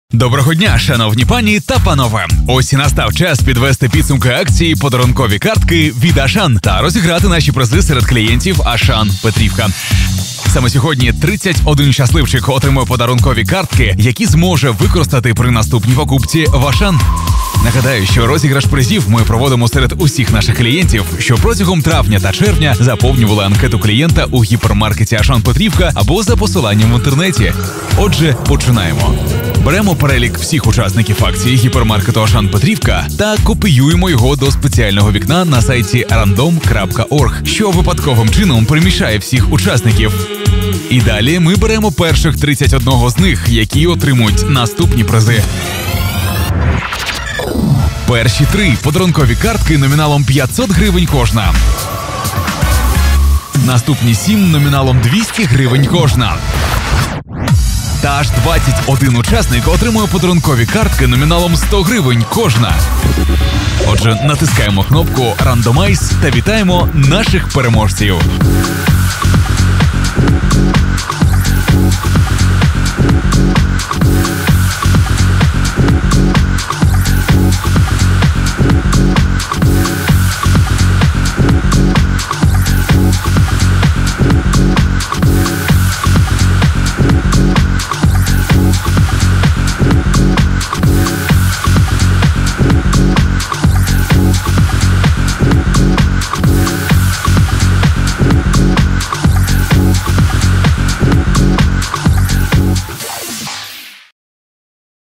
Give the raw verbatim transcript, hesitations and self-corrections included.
Доброго дня, шановні пані та панове! Ось і настав час підвести підсумки акції «Подарункові картки» від Ашан та розіграти наші призи серед клієнтів Ашан Петрівка. Саме сьогодні тридцять один щасливчик отримує подарункові картки, які зможе використати при наступній покупці в Ашан. Нагадаю, що розіграш призів ми проводимо серед усіх наших клієнтів, що протягом травня та червня заповнювали анкету клієнта у гіпермаркеті Ашан Петрівка або за посиланням в інтернеті. Отже, починаємо. Беремо перелік всіх учасників акції гіпермаркету Ашан Петрівка та копіюємо його до спеціального вікна на сайті рандом крапка орг, що випадковим чином перемішає всіх учасників. І далі ми беремо перших тридцять один з них, які отримують наступні призи. Перші три подарункові картки номіналом п'ятсот гривень кожна. Наступні сім номіналом двісті гривень кожна. Та аж двадцять один учасник отримує подарункові картки номіналом сто гривень кожна. Отже, натискаємо кнопку «Рандомайз» та вітаємо наших переможців.